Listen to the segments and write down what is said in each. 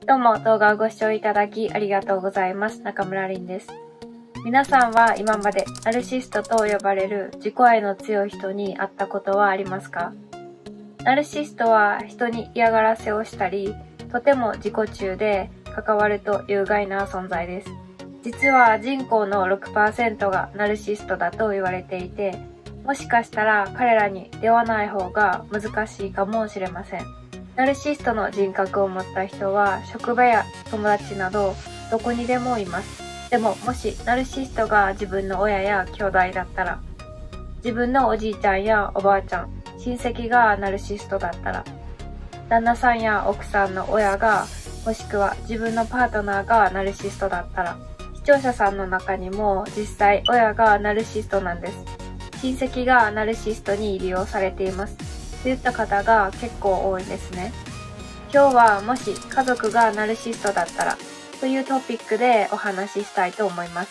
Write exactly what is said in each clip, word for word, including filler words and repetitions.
どうも動画をご視聴いただきありがとうございます。中村凛です。皆さんは今までナルシストと呼ばれる自己愛の強い人に会ったことはありますか？ナルシストは人に嫌がらせをしたり、とても自己中で関わると有害な存在です。実は人口の ろくパーセント がナルシストだと言われていて、もしかしたら彼らに出会わない方が難しいかもしれません。ナルシストの人格を持った人は職場や友達などどこにでもいます。でももしナルシストが自分の親や兄弟だったら、自分のおじいちゃんやおばあちゃん、親戚がナルシストだったら、旦那さんや奥さんの親が、もしくは自分のパートナーがナルシストだったら、視聴者さんの中にも実際親がナルシストなんです。親戚がナルシストに利用されています。といった方が結構多いですね。今日はもし家族がナルシストだったらというトピックでお話ししたいと思います。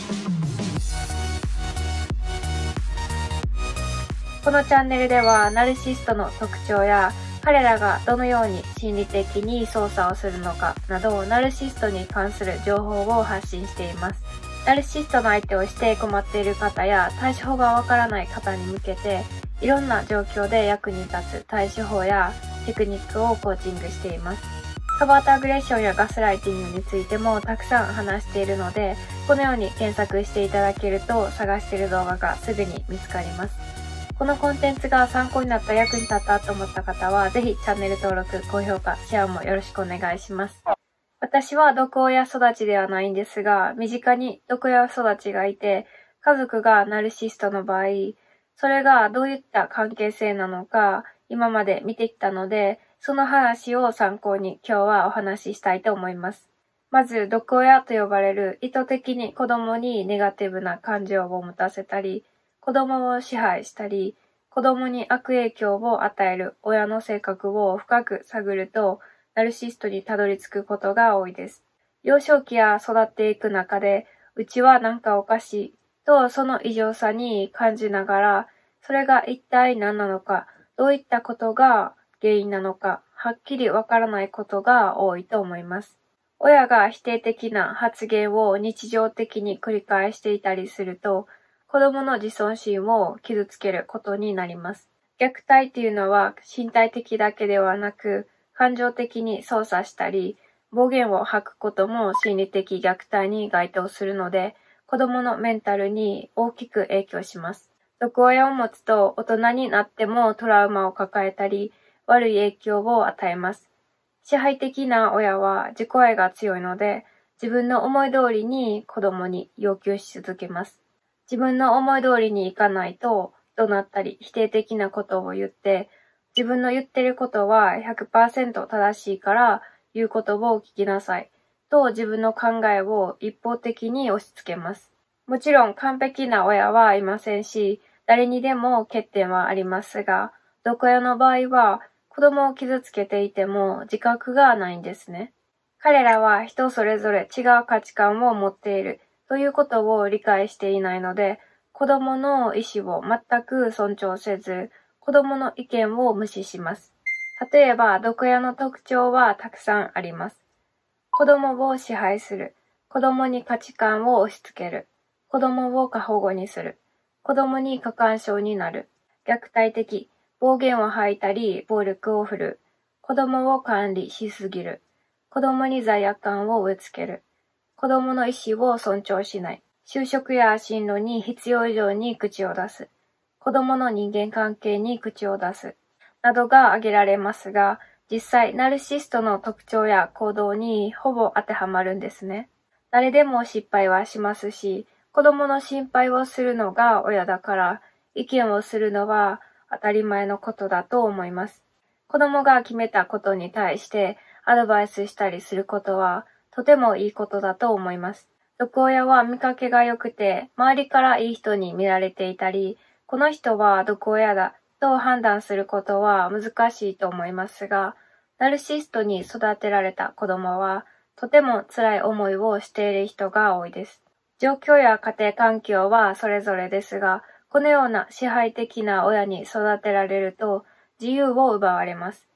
このチャンネルではナルシストの特徴や彼らがどのように心理的に操作をするのかなどナルシストに関する情報を発信しています。ナルシストの相手をして困っている方や対処法がわからない方に向けていろんな状況で役に立つ対処法やテクニックをコーチングしています。カバートアグレッションやガスライティングについてもたくさん話しているので、このように検索していただけると探している動画がすぐに見つかります。このコンテンツが参考になった、役に立ったと思った方はぜひチャンネル登録、高評価、シェアもよろしくお願いします。私は毒親育ちではないんですが、身近に毒親育ちがいて、家族がナルシストの場合、それがどういった関係性なのか、今まで見てきたので、その話を参考に今日はお話ししたいと思います。まず、毒親と呼ばれる意図的に子供にネガティブな感情を持たせたり、子供を支配したり、子供に悪影響を与える親の性格を深く探ると、ナルシストにたどり着くことが多いです。幼少期や育っていく中で、うちはなんかおかしいとその異常さに感じながら、それが一体何なのか、どういったことが原因なのか、はっきりわからないことが多いと思います。親が否定的な発言を日常的に繰り返していたりすると、子供の自尊心を傷つけることになります。虐待っていうのは身体的だけではなく、感情的に操作したり、暴言を吐くことも心理的虐待に該当するので、子供のメンタルに大きく影響します。毒親を持つと大人になってもトラウマを抱えたり、悪い影響を与えます。支配的な親は自己愛が強いので、自分の思い通りに子供に要求し続けます。自分の思い通りにいかないと怒鳴ったり否定的なことを言って、自分の言ってることは ひゃくパーセント 正しいから言うことを聞きなさいと自分の考えを一方的に押し付けます。もちろん完璧な親はいませんし、誰にでも欠点はありますが、毒親の場合は子供を傷つけていても自覚がないんですね。彼らは人それぞれ違う価値観を持っているということを理解していないので、子供の意思を全く尊重せず、子供の意見を無視します。例えば、毒親の特徴はたくさんあります。子供を支配する。子供に価値観を押し付ける。子供を過保護にする。子供に過干渉になる。虐待的。暴言を吐いたり、暴力を振るう。子供を管理しすぎる。子供に罪悪感を植え付ける。子供の意思を尊重しない。就職や進路に必要以上に口を出す。子供の人間関係に口を出す。などが挙げられますが、実際ナルシストの特徴や行動にほぼ当てはまるんですね。誰でも失敗はしますし、子供の心配をするのが親だから、意見をするのは当たり前のことだと思います。子供が決めたことに対してアドバイスしたりすることはとてもいいことだと思います。毒親は見かけが良くて、周りからいい人に見られていたり、この人は毒親だと判断することは難しいと思いますが、ナルシストに育てられた子供はとても辛い思いをしている人が多いです。状況や家庭環境はそれぞれですが、このような支配的な親に育てられると自由を奪われます。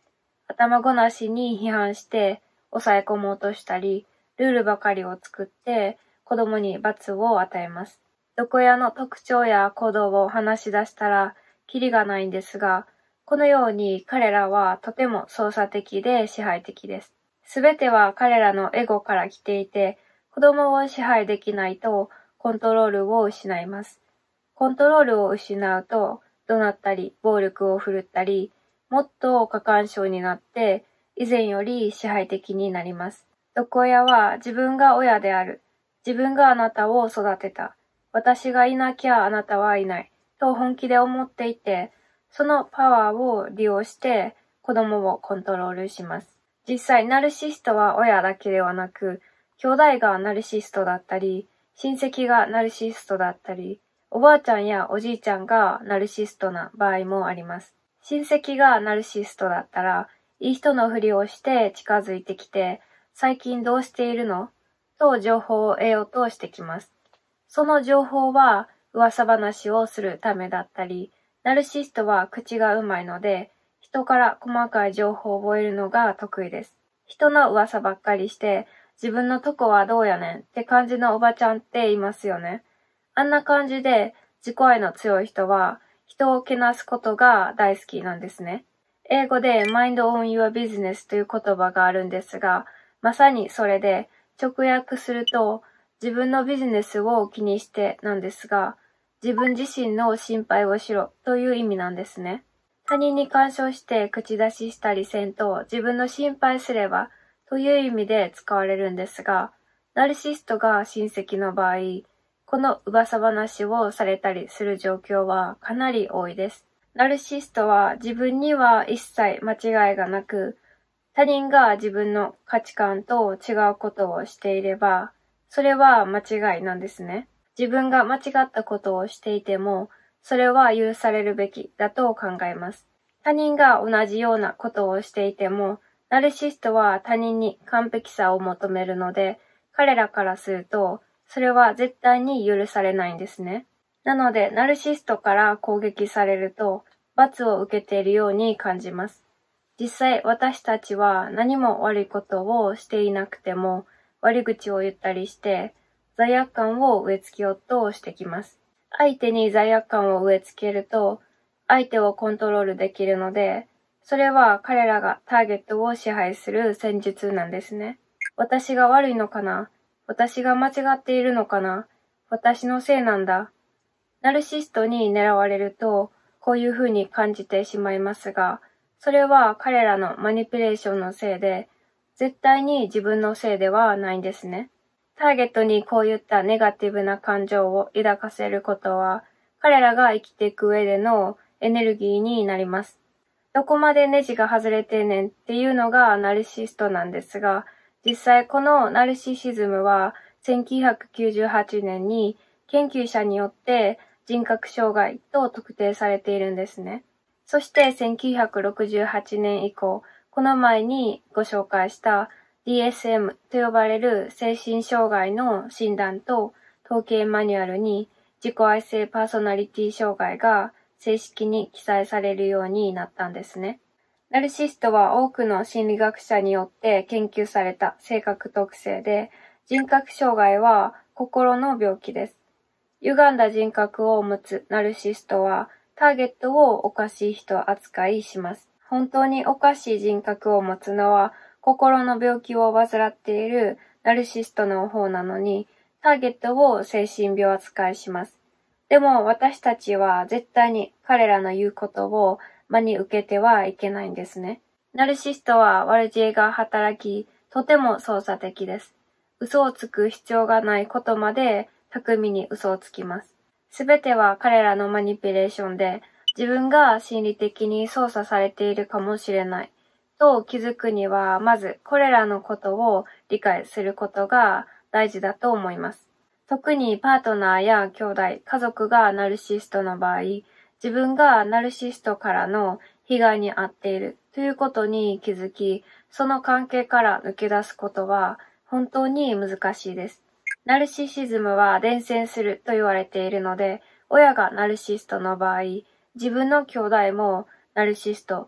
頭ごなしに批判して抑え込もうとしたり、ルールばかりを作って子供に罰を与えます。毒親の特徴や行動を話し出したらキリがないんですが、このように彼らはとても操作的で支配的です。すべては彼らのエゴから来ていて、子供を支配できないとコントロールを失います。コントロールを失うと怒鳴ったり暴力を振るったり、もっと過干渉になって以前より支配的になります。毒親は自分が親である。自分があなたを育てた。私がいなきゃあなたはいない。と本気で思っていて、そのパワーを利用して子供をコントロールします。実際ナルシストは親だけではなく、兄弟がナルシストだったり、親戚がナルシストだったり、おばあちゃんやおじいちゃんがナルシストな場合もあります。親戚がナルシストだったら、いい人のふりをして近づいてきて、最近どうしているの？と情報を得ようとしてきます。その情報は噂話をするためだったり、ナルシストは口がうまいので、人から細かい情報を覚えるのが得意です。人の噂ばっかりして、自分のとこはどうやねんって感じのおばちゃんっていますよね。あんな感じで自己愛の強い人は人をけなすことが大好きなんですね。英語で Mind on your business という言葉があるんですが、まさにそれで直訳すると自分のビジネスを気にしてなんですが、自分自身の心配をしろという意味なんですね。他人に干渉して口出ししたりせんと自分の心配すればという意味で使われるんですが、ナルシストが親戚の場合、この噂話をされたりする状況はかなり多いです。ナルシストは自分には一切間違いがなく、他人が自分の価値観と違うことをしていれば、それは間違いなんですね。自分が間違ったことをしていても、それは許されるべきだと考えます。他人が同じようなことをしていても、ナルシストは他人に完璧さを求めるので、彼らからすると、それは絶対に許されないんですね。なので、ナルシストから攻撃されると、罰を受けているように感じます。実際、私たちは何も悪いことをしていなくても、悪口を言ったりして、罪悪感を植え付けようとしてきます。相手に罪悪感を植え付けると、相手をコントロールできるので、それは彼らがターゲットを支配する戦術なんですね。私が悪いのかな？私が間違っているのかな？私のせいなんだ。ナルシストに狙われると、こういうふうに感じてしまいますが、それは彼らのマニピュレーションのせいで、絶対に自分のせいではないんですね。ターゲットにこういったネガティブな感情を抱かせることは、彼らが生きていく上でのエネルギーになります。どこまでネジが外れてんねんっていうのがナルシストなんですが、実際このナルシシズムはせんきゅうひゃくきゅうじゅうはちねんに研究者によって人格障害と特定されているんですね。そしてせんきゅうひゃくろくじゅうはちねん以降、この前にご紹介した ディーエスエム と呼ばれる精神障害の診断と統計マニュアルに自己愛性パーソナリティ障害が正式に記載されるようになったんですね。ナルシストは多くの心理学者によって研究された性格特性で、人格障害は心の病気です。歪んだ人格を持つナルシストはターゲットをおかしい人扱いします。本当におかしい人格を持つのは心の病気を患っているナルシストの方なのに、ターゲットを精神病扱いします。でも私たちは絶対に彼らの言うことを真に受けてはいけないんですね。ナルシストは悪知恵が働き、とても操作的です。嘘をつく必要がないことまで巧みに嘘をつきます。すべては彼らのマニピュレーションで、自分が心理的に操作されているかもしれないと気づくには、まずこれらのことを理解することが大事だと思います。特にパートナーや兄弟、家族がナルシストの場合、自分がナルシストからの被害に遭っているということに気づき、その関係から抜け出すことは本当に難しいです。ナルシシズムは伝染すると言われているので、親がナルシストの場合、自分の兄弟もナルシスト、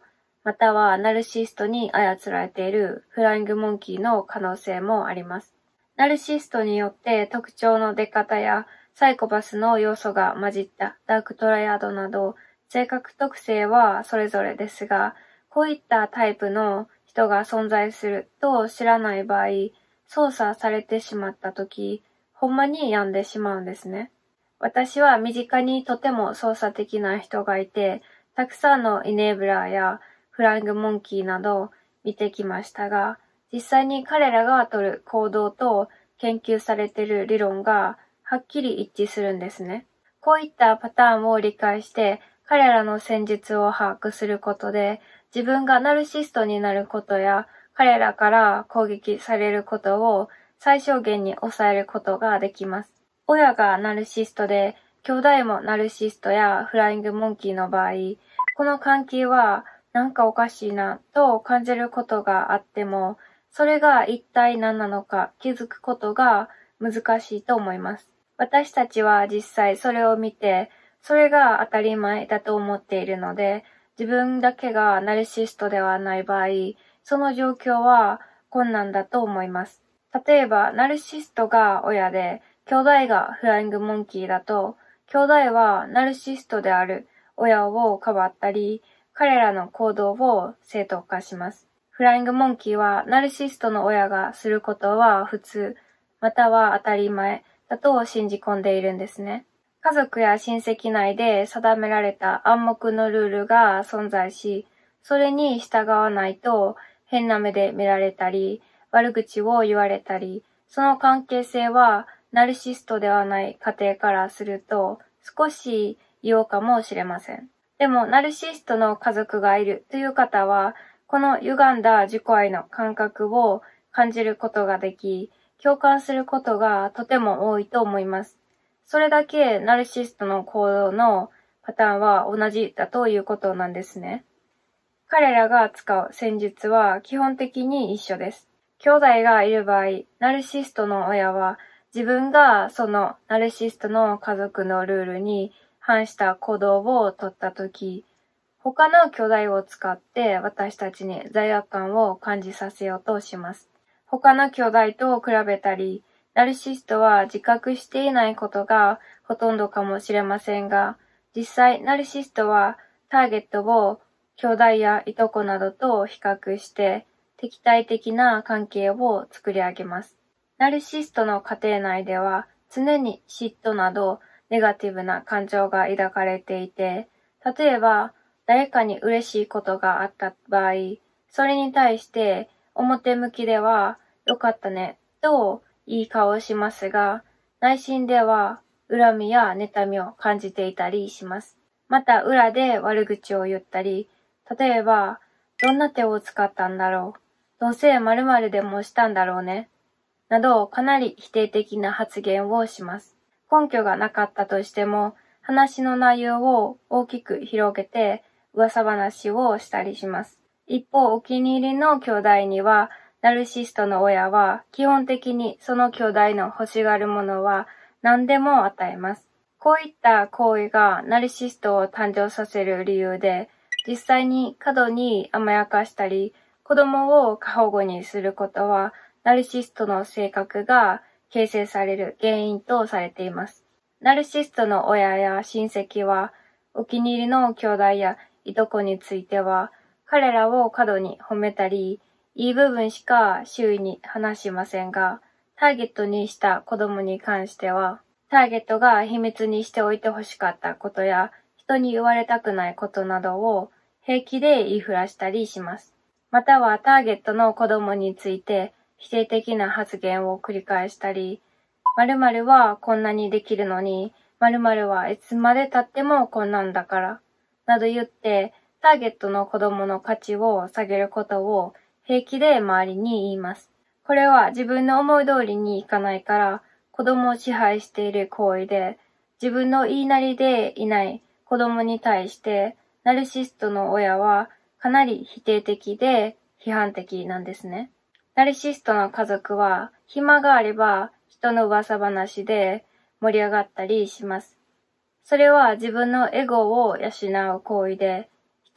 またはナルシストに操られているフライングモンキーの可能性もあります。ナルシストによって特徴の出方やサイコパスの要素が混じったダークトライアドなど性格特性はそれぞれですが、こういったタイプの人が存在すると知らない場合、操作されてしまったとき、ほんまに病んでしまうんですね。私は身近にとても操作的な人がいて、たくさんのイネーブラーやフライングモンキーなど見てきましたが、実際に彼らが取る行動と研究されている理論がはっきり一致するんですね。こういったパターンを理解して彼らの戦術を把握することで自分がナルシストになることや彼らから攻撃されることを最小限に抑えることができます。親がナルシストで兄弟もナルシストやフライングモンキーの場合、この関係はなんかおかしいなと感じることがあっても、それが一体何なのか気づくことが難しいと思います。私たちは実際それを見て、それが当たり前だと思っているので、自分だけがナルシストではない場合、その状況は困難だと思います。例えば、ナルシストが親で、兄弟がフライングモンキーだと、兄弟はナルシストである親をかばったり、彼らの行動を正当化します。フライングモンキーはナルシストの親がすることは普通、または当たり前だと信じ込んでいるんですね。家族や親戚内で定められた暗黙のルールが存在し、それに従わないと変な目で見られたり、悪口を言われたり、その関係性はナルシストではない家庭からすると少し異様かもしれません。でも、ナルシストの家族がいるという方は、この歪んだ自己愛の感覚を感じることができ、共感することがとても多いと思います。それだけナルシストの行動のパターンは同じだということなんですね。彼らが使う戦術は基本的に一緒です。兄弟がいる場合、ナルシストの親は自分がそのナルシストの家族のルールに反した行動を取ったとき、他の兄弟を使って私たちに罪悪感を感じさせようとします。他の兄弟と比べたり、ナルシストは自覚していないことがほとんどかもしれませんが、実際ナルシストはターゲットを兄弟やいとこなどと比較して敵対的な関係を作り上げます。ナルシストの家庭内では常に嫉妬などネガティブな感情が抱かれていて、例えば誰かに嬉しいことがあった場合、それに対して表向きではよかったねといい顔をしますが、内心では恨みや妬みを感じていたりします。また裏で悪口を言ったり、例えばどんな手を使ったんだろう、どうせ〇〇でもしたんだろうね、などかなり否定的な発言をします。根拠がなかったとしても、話の内容を大きく広げて噂話をしたりします。一方、お気に入りの兄弟には、ナルシストの親は基本的にその兄弟の欲しがるものは何でも与えます。こういった行為がナルシストを誕生させる理由で、実際に過度に甘やかしたり、子供を過保護にすることは、ナルシストの性格が形成される原因とされています。ナルシストの親や親戚は、お気に入りの兄弟やいとこについては、彼らを過度に褒めたり、いい部分しか周囲に話しませんが、ターゲットにした子供に関しては、ターゲットが秘密にしておいてほしかったことや、人に言われたくないことなどを平気で言いふらしたりします。またはターゲットの子供について否定的な発言を繰り返したり、〇〇はこんなにできるのに、〇〇はいつまで経ってもこんなんだから、など言って、ターゲットの子供の価値を下げることを平気で周りに言います。これは自分の思い通りにいかないから子供を支配している行為で、自分の言いなりでいない子供に対してナルシストの親はかなり否定的で批判的なんですね。ナルシストの家族は暇があれば人の噂話で盛り上がったりします。それは自分のエゴを養う行為で、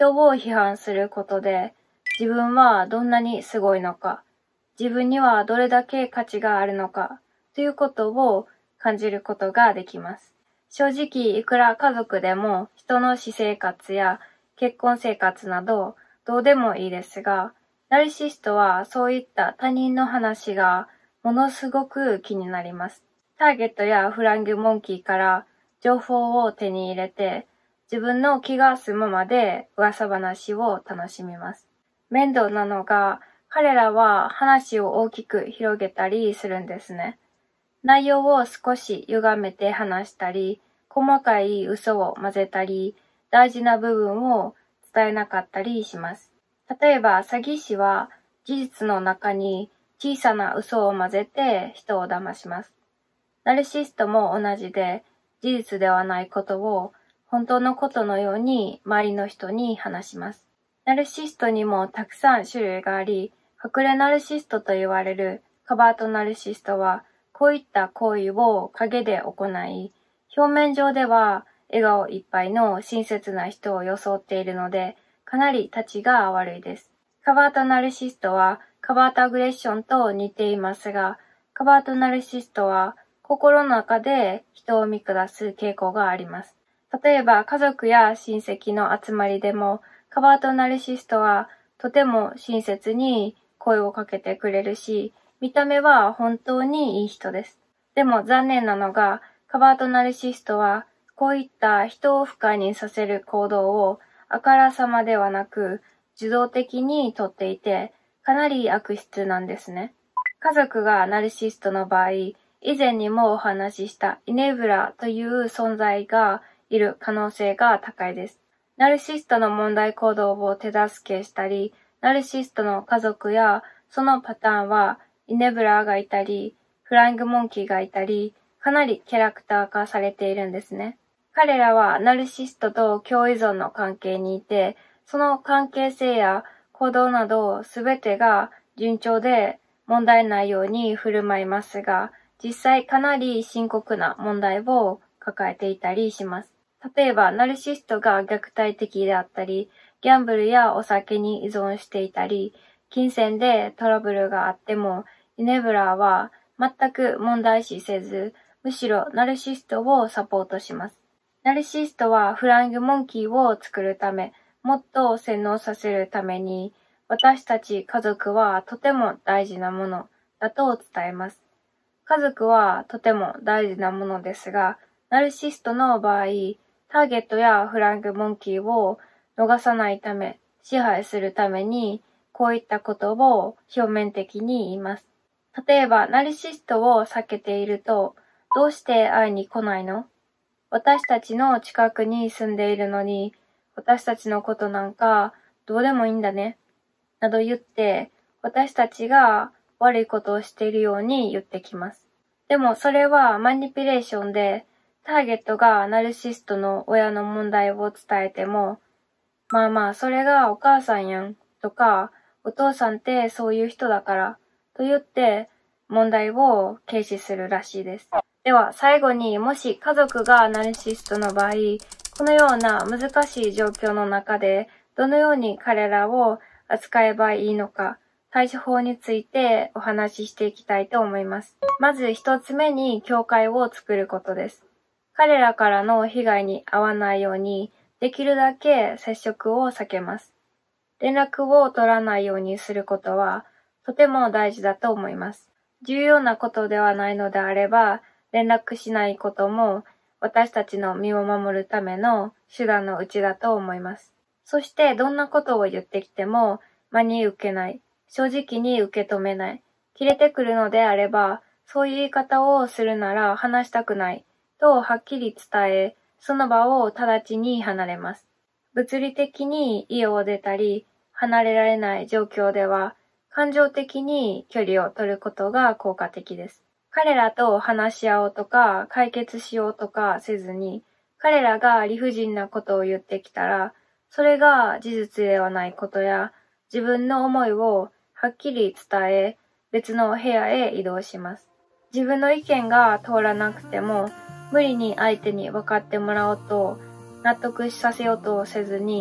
人を批判することで、自分はどんなにすごいのか、自分にはどれだけ価値があるのか、ということを感じることができます。正直、いくら家族でも人の私生活や結婚生活などどうでもいいですが、ナルシストはそういった他人の話がものすごく気になります。ターゲットやフライングモンキーから情報を手に入れて、自分の気が済むまで噂話を楽しみます。面倒なのが、彼らは話を大きく広げたりするんですね。内容を少し歪めて話したり、細かい嘘を混ぜたり、大事な部分を伝えなかったりします。例えば、詐欺師は事実の中に小さな嘘を混ぜて人を騙します。ナルシストも同じで、事実ではないことを本当のことのように周りの人に話します。ナルシストにもたくさん種類があり、隠れナルシストと言われるカバートナルシストは、こういった行為を陰で行い、表面上では笑顔いっぱいの親切な人を装っているので、かなり立ちが悪いです。カバートナルシストはカバートアグレッションと似ていますが、カバートナルシストは心の中で人を見下す傾向があります。例えば家族や親戚の集まりでも、カバートナルシストはとても親切に声をかけてくれるし、見た目は本当にいい人です。でも残念なのが、カバートナルシストはこういった人を不快にさせる行動をあからさまではなく受動的にとっていて、かなり悪質なんですね。家族がナルシストの場合、以前にもお話ししたイネブラという存在がいる可能性が高いです。ナルシストの問題行動を手助けしたり、ナルシストの家族やそのパターンはイネブラーがいたり、フライングモンキーがいたり、かなりキャラクター化されているんですね。彼らはナルシストと共依存の関係にいて、その関係性や行動などすべてが順調で問題ないように振る舞いますが、実際かなり深刻な問題を抱えていたりします。例えば、ナルシストが虐待的であったり、ギャンブルやお酒に依存していたり、金銭でトラブルがあっても、イネブラーは全く問題視せず、むしろナルシストをサポートします。ナルシストはフライングモンキーを作るため、もっと洗脳させるために、私たち家族はとても大事なものだと伝えます。家族はとても大事なものですが、ナルシストの場合、ターゲットやフライングモンキーを逃さないため、支配するために、こういったことを表面的に言います。例えば、ナルシストを避けていると、どうして会いに来ないの？私たちの近くに住んでいるのに、私たちのことなんかどうでもいいんだね。など言って、私たちが悪いことをしているように言ってきます。でもそれはマニピュレーションで、ターゲットがナルシストの親の問題を伝えても、まあまあそれがお母さんやんとか、お父さんってそういう人だからと言って問題を軽視するらしいです。では最後に、もし家族がナルシストの場合、このような難しい状況の中でどのように彼らを扱えばいいのか、対処法についてお話ししていきたいと思います。まず一つ目に境界を作ることです。彼らからの被害に遭わないように、できるだけ接触を避けます。連絡を取らないようにすることはとても大事だと思います。重要なことではないのであれば、連絡しないことも私たちの身を守るための手段のうちだと思います。そしてどんなことを言ってきても真に受けない、正直に受け止めない、切れてくるのであれば、そういう言い方をするなら話したくないとはっきり伝え、その場を直ちに離れます。物理的に家を出たり離れられない状況では、感情的に距離を取ることが効果的です。彼らと話し合おうとか解決しようとかせずに、彼らが理不尽なことを言ってきたら、それが事実ではないことや、自分の思いをはっきり伝え、別の部屋へ移動します。自分の意見が通らなくても、無理に相手に分かってもらおうと、納得させようとせずに、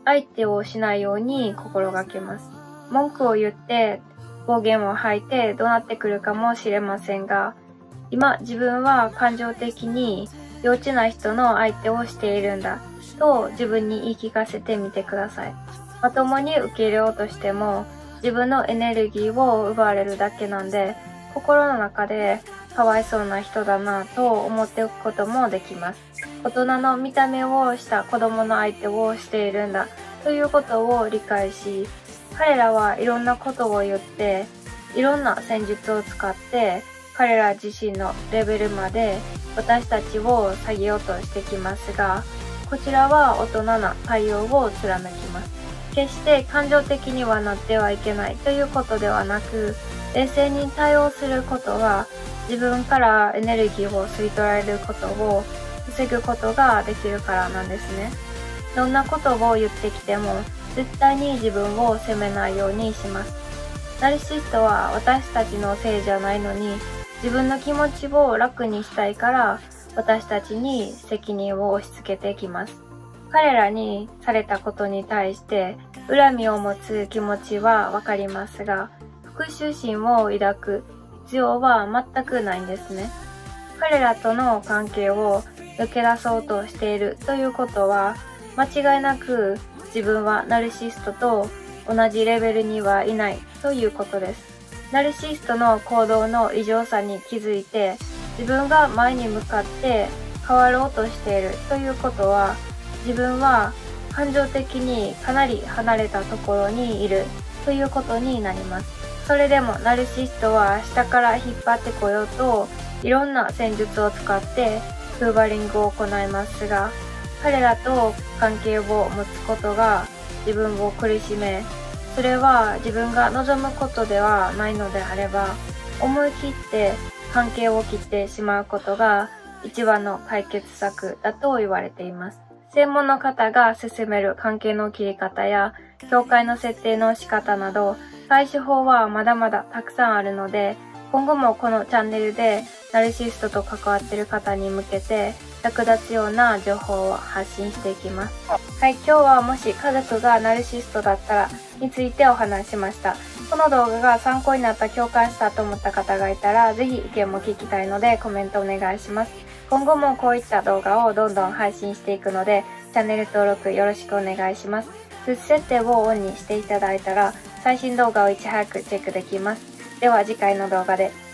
相手をしないように心がけます。文句を言って暴言を吐いて怒鳴ってくるかもしれませんが、今自分は感情的に幼稚な人の相手をしているんだと自分に言い聞かせてみてください。まともに受け入れようとしても自分のエネルギーを奪われるだけなんで、心の中でかわいそうな人だなと思っておくこともできます。大人の見た目をした子供の相手をしているんだということを理解し、彼らはいろんなことを言っていろんな戦術を使って彼ら自身のレベルまで私たちを下げようとしてきますが、こちらは大人な対応を貫きます。決して感情的にはなってはいけないということではなく、冷静に対応することは自分からエネルギーを吸い取られることを防ぐことができるからなんですね。どんなことを言ってきても絶対に自分を責めないようにします。ナルシストは私たちのせいじゃないのに、自分の気持ちを楽にしたいから私たちに責任を押し付けてきます。彼らにされたことに対して恨みを持つ気持ちはわかりますが、復讐心を抱く必要は全くないんですね。彼らとの関係を抜け出そうとしているということは、間違いなく自分はナルシストと同じレベルにはいないということです。ナルシストの行動の異常さに気づいて、自分が前に向かって変わろうとしているということは、自分は感情的にかなり離れたところにいるということになります。それでもナルシストは下から引っ張ってこようといろんな戦術を使ってフーバリングを行いますが、彼らと関係を持つことが自分を苦しめ、それは自分が望むことではないのであれば、思い切って関係を切ってしまうことが一番の解決策だと言われています。専門の方が勧める関係の切り方や境界の設定の仕方など、対処法はまだまだたくさんあるので、今後もこのチャンネルでナルシストと関わっている方に向けて役立つような情報を発信していきます。はい、今日はもし家族がナルシストだったらについてお話ししました。この動画が参考になった、共感したと思った方がいたら、ぜひ意見も聞きたいのでコメントお願いします。今後もこういった動画をどんどん配信していくので、チャンネル登録よろしくお願いします。通知設定をオンにしていただいたら、最新動画をいち早くチェックできます。では次回の動画で。